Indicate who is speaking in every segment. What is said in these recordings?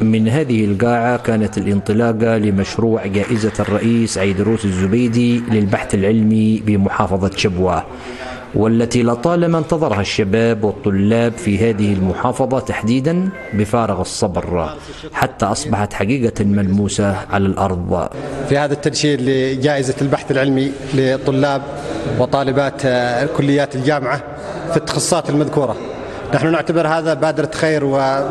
Speaker 1: من هذه القاعة كانت الانطلاقة لمشروع جائزة الرئيس عيدروس الزبيدي للبحث العلمي بمحافظة شبوة، والتي لطالما انتظرها الشباب والطلاب في هذه المحافظة تحديدا بفارغ الصبر، حتى أصبحت حقيقة ملموسة على الأرض.
Speaker 2: في هذا التنشير لجائزة البحث العلمي لطلاب وطالبات كليات الجامعة في التخصصات المذكورة، نحن نعتبر هذا بادرة خير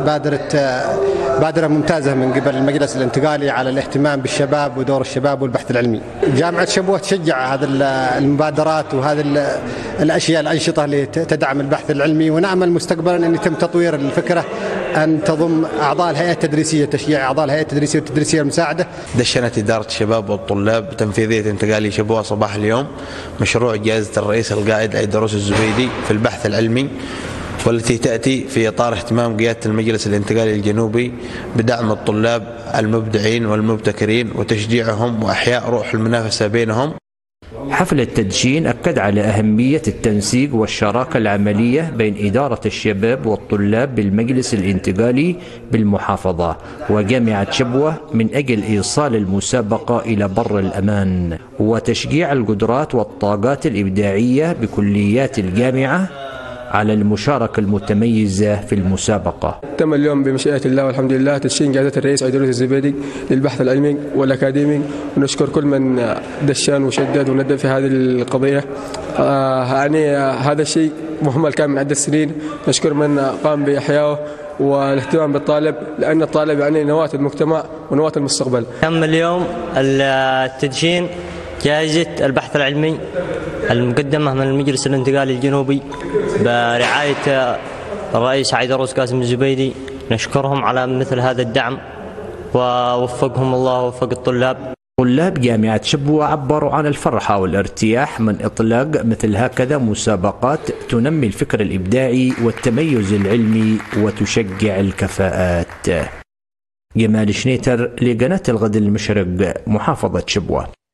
Speaker 2: بادرة ممتازة من قبل المجلس الانتقالي على الاهتمام بالشباب ودور الشباب والبحث العلمي. جامعة شبوة تشجع هذه المبادرات وهذه الأشياء الأنشطة اللي تدعم البحث العلمي، ونأمل مستقبلا أن يتم تطوير الفكرة أن تضم أعضاء الهيئة التدريسية، تشجيع أعضاء الهيئة التدريسية والتدريسية المساعدة.
Speaker 3: دشنت إدارة الشباب والطلاب تنفيذية انتقالي شبوة صباح اليوم مشروع جائزة الرئيس القائد عيدروس الزبيدي في البحث العلمي، والتي تأتي في إطار اهتمام قيادة المجلس الانتقالي الجنوبي بدعم الطلاب المبدعين والمبتكرين وتشجيعهم وإحياء روح المنافسة بينهم.
Speaker 1: حفل التدشين أكد على أهمية التنسيق والشراكة العملية بين إدارة الشباب والطلاب بالمجلس الانتقالي بالمحافظة وجامعة شبوة من أجل إيصال المسابقة إلى بر الأمان وتشجيع القدرات والطاقات الإبداعية بكليات الجامعة على المشاركة المتميزة في المسابقة.
Speaker 4: تم اليوم بمشيئة الله والحمد لله تدشين جائزة الرئيس عيدروس الزبيدي للبحث العلمي والأكاديمي، ونشكر كل من دشان وشدد وندى في هذه القضية. يعني هذا الشيء مهمل كان من عدة سنين، نشكر من قام بإحيائه والاهتمام بالطالب، لأن الطالب يعني نواة المجتمع ونواة المستقبل.
Speaker 5: تم اليوم التدشين جائزة البحث العلمي المقدمة من المجلس الانتقالي الجنوبي برعاية الرئيس عيدروس قاسم الزبيدي. نشكرهم على مثل هذا الدعم ووفقهم الله ووفق الطلاب.
Speaker 1: طلاب جامعة شبوة عبروا عن الفرحة والارتياح من إطلاق مثل هكذا مسابقات تنمي الفكر الإبداعي والتميز العلمي وتشجع الكفاءات. جمال شنيتر لقناة الغد المشرق، محافظة شبوة.